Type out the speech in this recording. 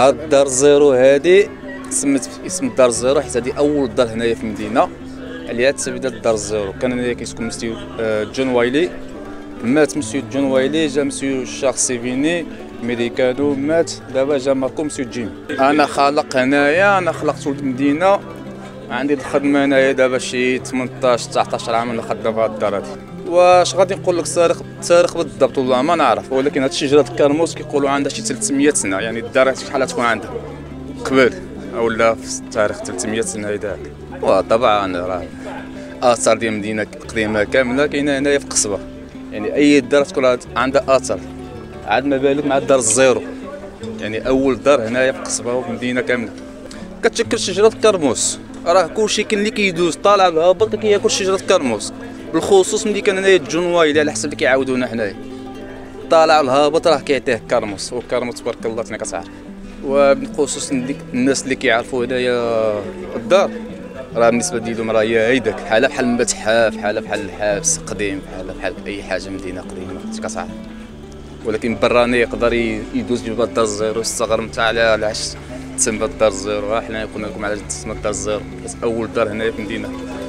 هاد الدار الزيرو هادي سميت اسم الدار الزيرو حيت هادي اول دار هنايا في المدينه عليها تسميت الدار الزيرو. كان هنايا كيسكن مسيو جون وايلي، مات مسيو جون وايلي، جا مسيو شاخ سيفيني ميريكانو مات، دابا جا ماركو مسيو جيم. انا خالق هنايا، انا خلقت ولد المدينه، عندي الخدمه هنايا دابا شي 18 19 عام انا خدام في هاد الدار هادي. واش غادي نقول لك التاريخ بالضبط والله ما نعرف، ولكن هاد شجره الكرموس كيقولوا عندها شي 300 سنه، يعني الدار شحال تكون عندها قبل ولا في التاريخ 300 سنه هيداك. وطبعا راه اثار ديال المدينه قديمه كامله كاينه هنايا في القصبه، يعني اي دار تكون عندها اثر، عاد ما بالك مع الدار الزيرو، يعني اول دار هنايا في القصبه وفي المدينه كامله. كتشكل شجره الكرموس، راه كلشي كاين اللي كيدوز طالع الهابط كياكل شجره الكرموس، بالخصوص ملي كان هنايا جون وايلي على حسب اللي كيعاودونا حنايا، طالع الهابط راه كيعطيه كرموس، والكرموس تبارك الله تما كتعرف. وبالخصوص الناس اللي كيعرفوا هنايا الدار راه بالنسبه ديالهم راه هي هيداك بحال المتحف، بحال الحبس قديم، بحال اي حاجه مدينه قديمه كتعرف. ولكن براني يقدر يدوز جوج الدار الزيرو يستغرب تاع علاش تسمى الدار الزيرو. حنا قلنا لكم علاش تسمى الدار الزيرو، اول دار هنايا في المدينه.